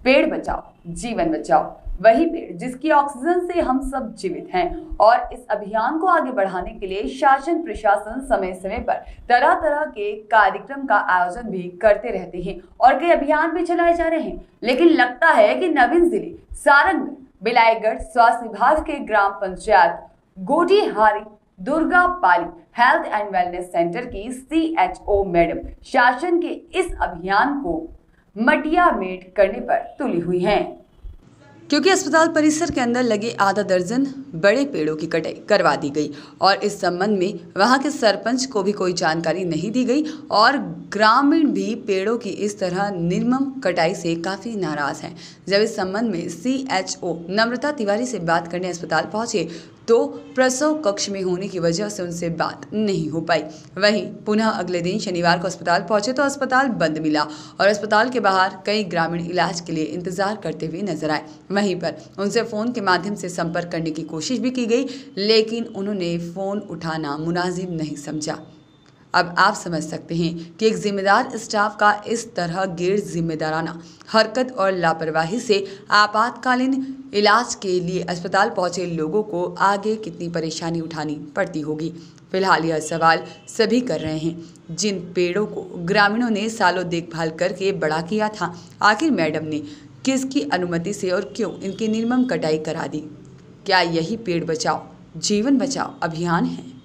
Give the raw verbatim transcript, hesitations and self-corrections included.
पेड़ बचाओ जीवन बचाओ, वही पेड़ जिसकी ऑक्सीजन से हम सब जीवित हैं। और इस अभियान को आगे बढ़ाने के लिए शासन प्रशासन समय समय पर तरह तरह के कार्यक्रम का आयोजन भी करते रहते हैं और कई अभियान भी चलाए जा रहे हैं। लेकिन लगता है कि नवीन जिले सारंगगढ़ बिलाईगढ़ स्वास्थ्य विभाग के ग्राम panchayat Gotihari Durgapali health and wellness centre की सी एच ओ मैडम शासन के इस अभियान को मटिया मेट करने पर तुली हुई हैं, क्योंकि अस्पताल परिसर के अंदर लगे आधा दर्जन बड़े पेड़ों की कटाई करवा दी गई और इस संबंध में वहां के सरपंच को भी कोई जानकारी नहीं दी गई और ग्रामीण भी पेड़ों की इस तरह निर्मम कटाई से काफ़ी नाराज हैं। जब इस संबंध में सी एच ओ नम्रता तिवारी से बात करने अस्पताल पहुंचे तो प्रसव कक्ष में होने की वजह से उनसे बात नहीं हो पाई। वहीं पुनः अगले दिन शनिवार को अस्पताल पहुंचे तो अस्पताल बंद मिला और अस्पताल के बाहर कई ग्रामीण इलाज के लिए इंतजार करते हुए नजर आए। वहीं पर उनसे फ़ोन के माध्यम से संपर्क करने की कोशिश भी की गई, लेकिन उन्होंने फ़ोन उठाना मुनासिब नहीं समझा। अब आप समझ सकते हैं कि एक जिम्मेदार स्टाफ का इस तरह गैर जिम्मेदाराना हरकत और लापरवाही से आपातकालीन इलाज के लिए अस्पताल पहुंचे लोगों को आगे कितनी परेशानी उठानी पड़ती होगी। फिलहाल यह सवाल सभी कर रहे हैं जिन पेड़ों को ग्रामीणों ने सालों देखभाल करके बड़ा किया था, आखिर मैडम ने किसकी अनुमति से और क्यों इनकी निर्मम कटाई करा दी? क्या यही पेड़ बचाओ जीवन बचाओ अभियान है?